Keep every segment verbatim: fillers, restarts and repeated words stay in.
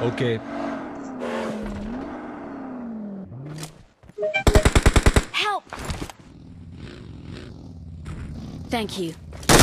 Okay. Help! Thank you.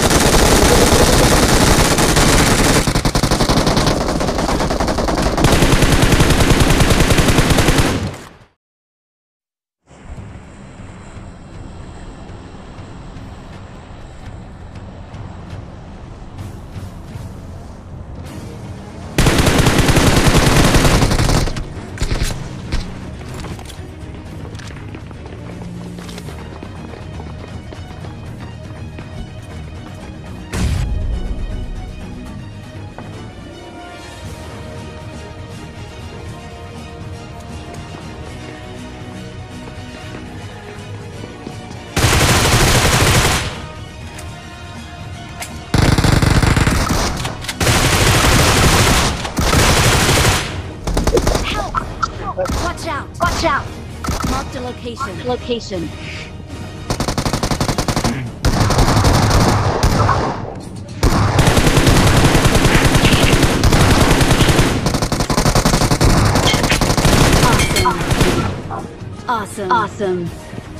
Watch out! Watch out! Mark the location. Location. Awesome. Awesome. Awesome.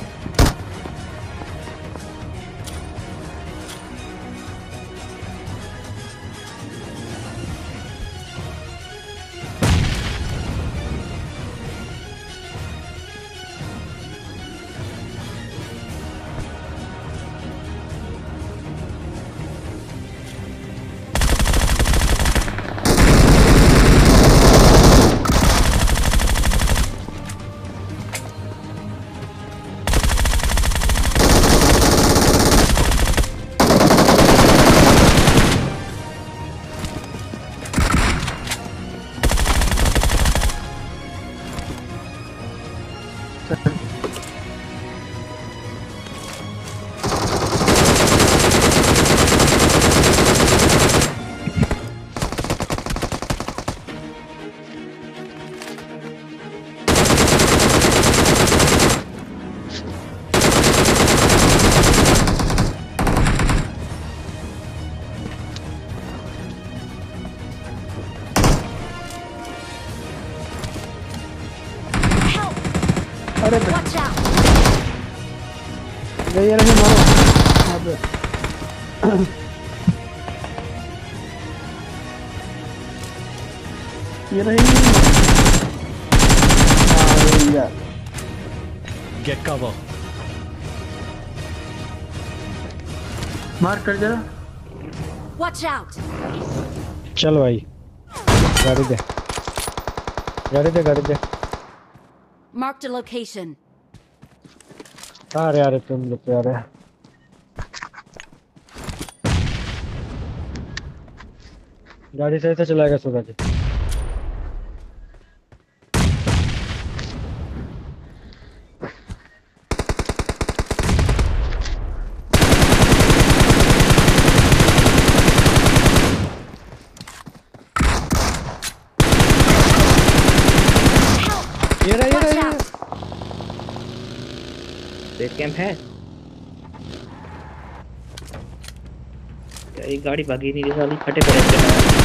Watch out! ये ये रहे मारो यहाँ पे। ये रही। हाँ यार। Get cover. मार कर जरा। Watch out! चल भाई। गाड़ी दे। गाड़ी दे गाड़ी दे। Marked a location. आ रहे आ रहे तुम लोग आ रहे। गाड़ी से ऐसे चलाएगा सूरज। ये रहा ये रहा ये रहा। बेस कैंप है क्या? एक गाड़ी भागी नहीं साली फटे पड़े थे।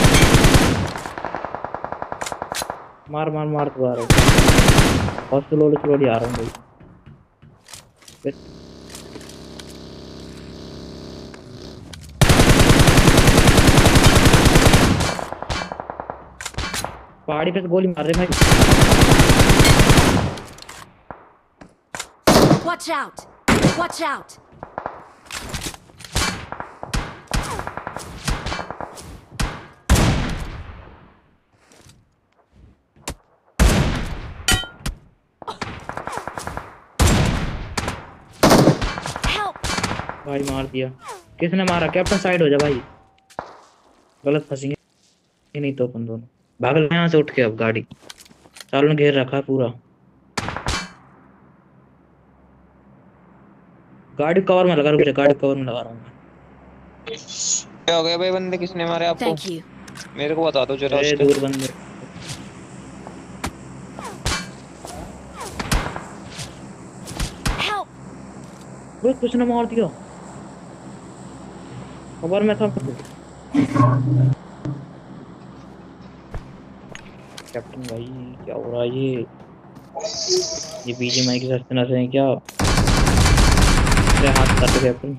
मार मार मार तो आ रहा हूँ और स्लोली स्लोली आ रहा हूँ भाई। पहाड़ी पे से गोली मार रहे भाई। Watch out! Watch out! Help! भाई मार दिया। किसने मारा? कैप्टन साइड हो जा भाई, गलत फंसेंगे नहीं तो अपन दोनों। भाग ले यहाँ से उठ के। अब गाड़ी चालों ने घेर रखा है पूरा। गाड़ी कवर में लगा, रुक जा, गाड़ी कवर में लगा रहा हूँ। क्या हो गया भाई? बंदे किसने मारे आपको? Thank you. मेरे को बता दो जरा। ए उसके दूर बंदे। Help! वो कुछ ने मार दिया, खबर में था। कैप्टन भाई क्या हो रहा है ये ये बीजीएमआई के साथ नशे हैं क्या मेरे हाथ काट captain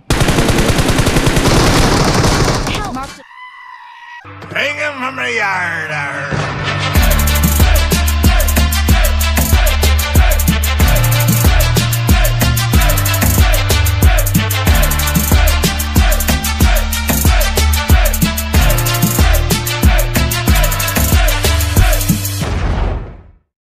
Marked Hang him from the yard.